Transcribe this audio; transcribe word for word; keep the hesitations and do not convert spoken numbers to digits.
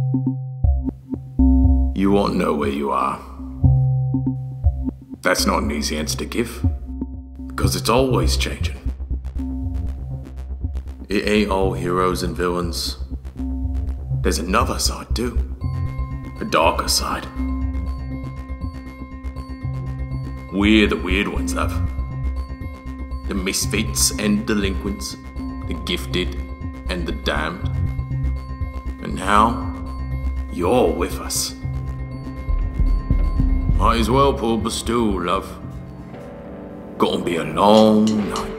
You won't know where you are. That's not an easy answer to give, because it's always changing. It ain't all heroes and villains. There's another side too. A darker side. We're the weird ones, love. The misfits and delinquents. The gifted and the damned. And now, you're with us. Might as well pull up a stool, love. Gonna be a long night.